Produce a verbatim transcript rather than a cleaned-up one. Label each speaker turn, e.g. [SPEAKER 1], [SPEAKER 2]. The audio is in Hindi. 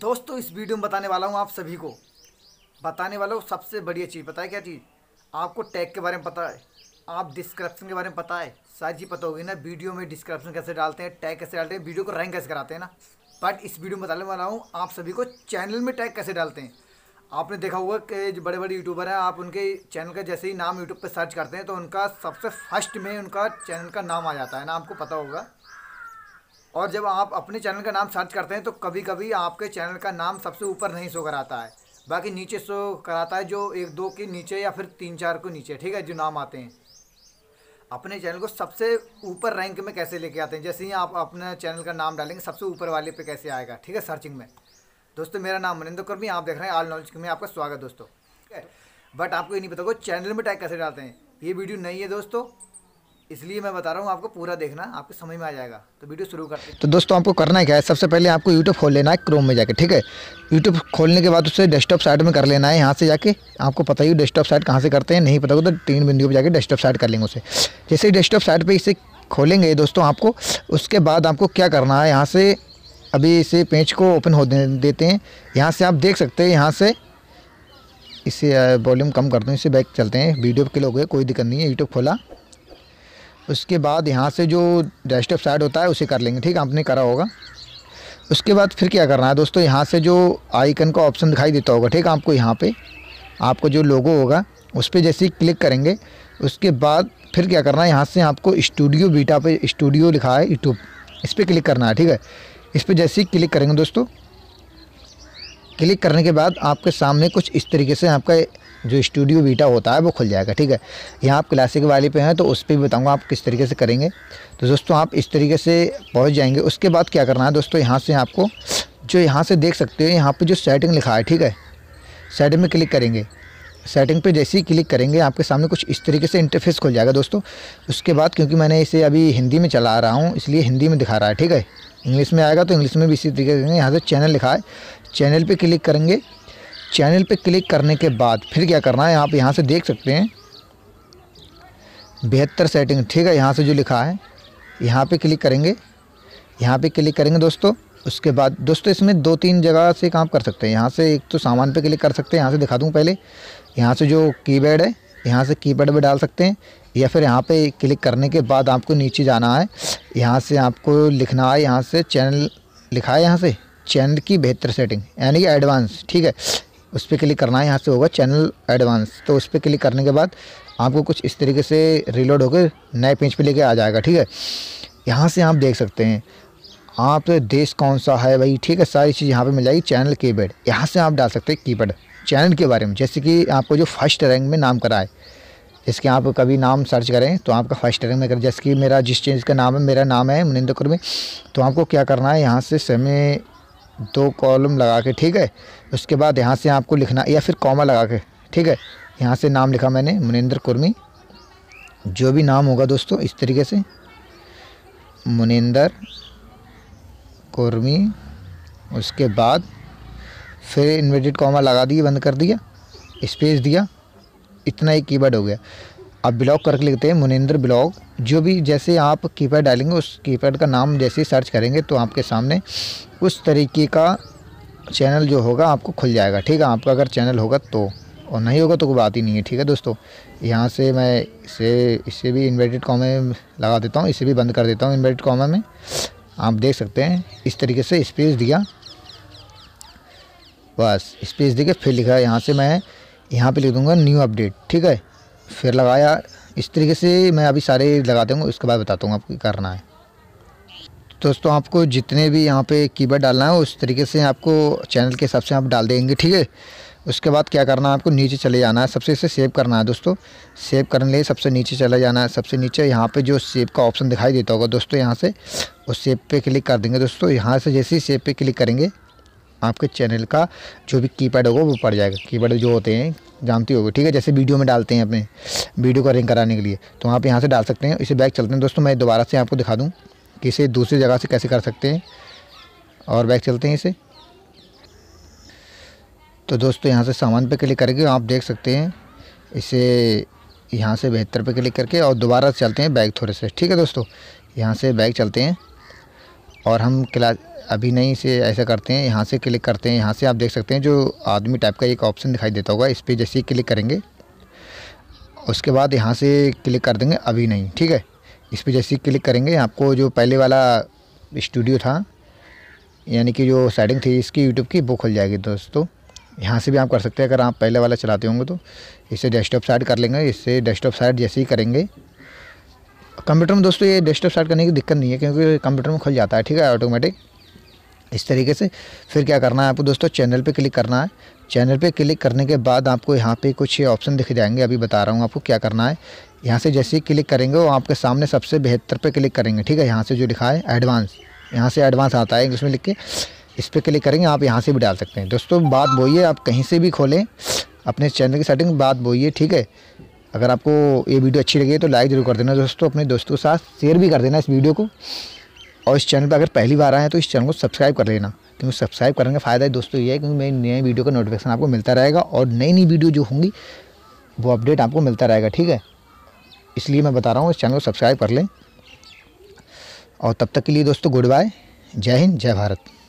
[SPEAKER 1] दोस्तों इस वीडियो में बताने वाला हूँ आप सभी को बताने वाला हूँ सबसे बढ़िया चीज़। पता है क्या चीज़? आपको टैग के बारे में पता है, आप डिस्क्रिप्शन के बारे में पता है, सारी चीज़ पता होगी ना। वीडियो में डिस्क्रिप्शन कैसे डालते हैं, टैग कैसे डालते हैं, वीडियो को रैंक कैसे कराते हैं ना। बट इस वीडियो में बताने वाला हूँ आप सभी को चैनल में टैग कैसे डालते हैं। आपने देखा होगा कि जो बड़े बड़े यूट्यूबर हैं, आप उनके चैनल का जैसे ही नाम यूट्यूब पर सर्च करते हैं तो उनका सबसे फर्स्ट में उनका चैनल का नाम आ जाता है ना, आपको पता होगा। और जब आप अपने चैनल का नाम सर्च करते हैं तो कभी कभी आपके चैनल का नाम सबसे ऊपर नहीं शो कराता है, बाकी नीचे शो कराता है, जो एक दो के नीचे या फिर तीन चार को नीचे, ठीक है, जो नाम आते हैं। अपने चैनल को सबसे ऊपर रैंक में कैसे लेके आते हैं, जैसे ही आप अपने चैनल का नाम डालेंगे सबसे ऊपर वाले पे कैसे आएगा, ठीक है, सर्चिंग में। दोस्तों मेरा नाम मनिंदर कुर्मी, आप देख रहे हैं ऑल नॉलेज में, आपका स्वागत दोस्तों, ठीक है। बट आपको ये नहीं पता होगा चैनल में टैग कैसे डालते हैं। ये वीडियो नहीं है दोस्तों, इसलिए मैं बता रहा हूँ, आपको पूरा देखना, आपको समझ में आ जाएगा। तो वीडियो शुरू करते हैं।
[SPEAKER 2] तो दोस्तों आपको करना है क्या है, सबसे पहले आपको यूट्यूब खोल लेना है क्रोम में जाके, ठीक है। यूट्यूब खोलने के बाद उससे डेस्कटॉप साइट में कर लेना है। यहाँ से जाके आपको पता ही डेस्कटॉप साइट कहाँ से करते हैं, नहीं पता होगा तो तीन बिंदुओं पे जाके डेस्कटॉप साइट कर लेंगे उसे। जैसे ही डेस्कटॉप साइट पे इसे खोलेंगे दोस्तों आपको, उसके बाद आपको क्या करना है, यहाँ से अभी इसे पेज को ओपन हो देते हैं। यहाँ से आप देख सकते हैं, यहाँ से इसे वॉल्यूम कम कर दूँ, इसे बैक चलते हैं, वीडियो क्लिक हो गए, कोई दिक्कत नहीं है। यूट्यूब खोला, उसके बाद यहाँ से जो डेस्कटॉप साइट होता है उसे कर लेंगे, ठीक है, आपने करा होगा। उसके बाद फिर क्या करना है दोस्तों, यहाँ से जो आइकन का ऑप्शन दिखाई देता होगा, ठीक है, आपको यहाँ पे आपको जो लोगो होगा उस पर जैसे ही क्लिक करेंगे, उसके बाद फिर क्या करना है, यहाँ से आपको स्टूडियो बीटा पे स्टूडियो लिखा है यूट्यूब, इस पर क्लिक करना है, ठीक है। इस पर जैसे ही क्लिक करेंगे दोस्तों, क्लिक करने के बाद आपके सामने कुछ इस तरीके से आपका जो स्टूडियो बीटा होता है वो खुल जाएगा, ठीक है। यहाँ आप क्लासिक वाले पे हैं तो उस पर भी बताऊँगा आप किस तरीके से करेंगे। तो दोस्तों आप इस तरीके से पहुँच जाएंगे। उसके बाद क्या करना है दोस्तों, यहाँ से आपको जो यहाँ से देख सकते हो, यहाँ पे जो सेटिंग लिखा है, ठीक है, सेटिंग में क्लिक करेंगे। सेटिंग पे जैसे ही क्लिक करेंगे आपके सामने कुछ इस तरीके से इंटरफेस खुल जाएगा दोस्तों। उसके बाद क्योंकि मैंने इसे अभी हिंदी में चला रहा हूँ इसलिए हिंदी में दिखा रहा है, ठीक है। इंग्लिश में आएगा तो इंग्लिश में भी इसी तरीके से। यहाँ से चैनल लिखा है, चैनल पे क्लिक करेंगे। चैनल पे क्लिक करने के बाद फिर क्या करना है, आप यहाँ से देख सकते हैं बेहतर सेटिंग, ठीक है, यहाँ से जो लिखा है यहाँ पे क्लिक करेंगे। यहाँ पे क्लिक करेंगे दोस्तों। उसके बाद दोस्तों इसमें दो तीन जगह से काम कर सकते हैं। यहाँ से एक तो सामान पे क्लिक कर सकते हैं, यहाँ से दिखा दूँ पहले। यहाँ से जो कीपैड है, यहाँ से कीपैड पे डाल सकते हैं, या फिर यहाँ पे क्लिक करने के बाद आपको नीचे जाना है। यहाँ से आपको लिखना है, यहाँ से चैनल लिखा है, यहाँ से चैनल की बेहतर सेटिंग यानी कि एडवांस, ठीक है, उस पर क्लिक करना है। यहाँ से होगा चैनल एडवांस, तो उस पर क्लिक करने के बाद आपको कुछ इस तरीके से रिलोड होकर नए पेज पे लेके आ जाएगा, ठीक है। यहाँ से आप देख सकते हैं आप देश कौन सा है भाई, ठीक है, सारी चीज़ यहाँ पे मिल जाएगी। चैनल कीपैड, यहाँ से आप डाल सकते हैं कीपैड चैनल के बारे में, जैसे कि आपको जो फर्स्ट रैंक में नाम करा है, जिसके आप कभी नाम सर्च करें तो आपका फर्स्ट रैंक में करें। जैसे कि मेरा जिस चीज़ का नाम है, मेरा नाम है मनिंदर कुर्मी, तो आपको क्या करना है, यहाँ से समय दो कॉलम लगा के, ठीक है। उसके बाद यहाँ से आपको लिखना, या फिर कॉमा लगा के, ठीक है, यहाँ से नाम लिखा मैंने मनिंदर कुर्मी, जो भी नाम होगा दोस्तों इस तरीके से मनिंदर कुर्मी। उसके बाद फिर इन्वर्टेड कॉमा लगा दिए, बंद कर दिया, स्पेस दिया, इतना ही कीवर्ड हो गया। अब ब्लॉग करके लिखते हैं मनिंदर ब्लॉग। जो भी जैसे आप कीपैड डालेंगे उस कीपैड का नाम जैसे ही सर्च करेंगे तो आपके सामने उस तरीके का चैनल जो होगा आपको खुल जाएगा, ठीक है। आपका अगर चैनल होगा तो, और नहीं होगा तो कोई बात ही नहीं है, ठीक है दोस्तों। यहाँ से मैं इसे इसे भी इन्वर्टेड कॉमा में लगा देता हूँ, इसे भी बंद कर देता हूँ इन्वर्टेड कॉमा में। आप देख सकते हैं इस तरीके से स्पेस दिया, बस स्पेस देके फिर लिखा है, यहाँ से मैं यहाँ पे लिख दूँगा न्यू अपडेट, ठीक है, फिर लगाया। इस तरीके से मैं अभी सारे लगा दूँगा, उसके बाद बताता हूँ आपको करना है। दोस्तों आपको जितने भी यहाँ पे कीवर्ड डालना है उस तरीके से आपको चैनल के हिसाब से आप डाल देंगे, ठीक है। उसके बाद क्या करना है, आपको नीचे चले जाना है, सबसे इसे सेव करना है दोस्तों। सेव करने के लिए सबसे नीचे चला जाना है, सबसे नीचे यहाँ पे जो सेव का ऑप्शन दिखाई देता होगा दोस्तों, यहाँ से उस सेव पे क्लिक कर देंगे दोस्तों। यहाँ से जैसे ही सेव पे क्लिक करेंगे आपके चैनल का जो भी कीपैड होगा वो पड़ जाएगा। कीपैड जो होते हैं जानती होगी, ठीक है, जैसे वीडियो में डालते हैं अपने वीडियो को रैंक कराने के लिए, तो आप यहाँ से डाल सकते हैं। इसे बैक चलते हैं दोस्तों, मैं दोबारा से आपको दिखा दूँ कि इसे दूसरी जगह से कैसे कर सकते हैं, और बैक चलते हैं इसे। तो दोस्तों यहाँ से सामान पे क्लिक करके आप देख सकते हैं इसे, यहाँ से बेहतर पे क्लिक करके और दोबारा चलते हैं बैक थोड़े से, ठीक है दोस्तों। यहाँ से बैक चलते हैं और हम क्लास अभी नहीं से ऐसा करते हैं, यहाँ से क्लिक करते हैं। यहाँ से आप देख सकते हैं जो आदमी टाइप का एक ऑप्शन दिखाई देता होगा, इस पर जैसे ही क्लिक करेंगे उसके बाद यहाँ से क्लिक कर देंगे अभी नहीं, ठीक है। इस पर जैसे ही क्लिक करेंगे आपको जो पहले वाला स्टूडियो था यानी कि जो सेटिंग थी इसकी यूट्यूब की वो खुल जाएगी दोस्तों। यहाँ से भी आप कर सकते हैं अगर आप पहले वाला चलाते होंगे तो। इससे डेस्कटॉप साइड कर लेंगे। इससे डेस्कटॉप साइड जैसे ही करेंगे कंप्यूटर में दोस्तों, ये डेस्कटॉप साइड करने की दिक्कत नहीं है क्योंकि कंप्यूटर में खुल जाता है, ठीक है, ऑटोमेटिक इस तरीके से। फिर क्या करना है आपको दोस्तों, चैनल पे क्लिक करना है। चैनल पे क्लिक करने के बाद आपको यहाँ पे कुछ ऑप्शन दिख जाएंगे, अभी बता रहा हूँ आपको क्या करना है। यहाँ से जैसे ही क्लिक करेंगे वो आपके सामने सबसे बेहतर पे क्लिक करेंगे, ठीक है। यहाँ से जो लिखा है एडवांस, यहाँ से एडवांस आता है इंग्लिश में लिख के, इस पर क्लिक करेंगे। आप यहाँ से भी डाल सकते हैं दोस्तों। बात वही है, आप कहीं से भी खोलें अपने चैनल की सेटिंग, बात वही है, ठीक है। अगर आपको ये वीडियो अच्छी लगी तो लाइक ज़रूर कर देना दोस्तों, अपने दोस्तों के साथ शेयर भी कर देना इस वीडियो को। और इस चैनल पर अगर पहली बार आए हैं तो इस चैनल को सब्सक्राइब कर लेना, क्योंकि सब्सक्राइब करने का फ़ायदा है दोस्तों ये है क्योंकि मेरी नई वीडियो का नोटिफिकेशन आपको मिलता रहेगा और नई नई वीडियो जो होंगी वो अपडेट आपको मिलता रहेगा, ठीक है। इसलिए मैं बता रहा हूँ इस चैनल को सब्सक्राइब कर लें। और तब तक के लिए दोस्तों गुड बाय, जय हिंद, जय भारत।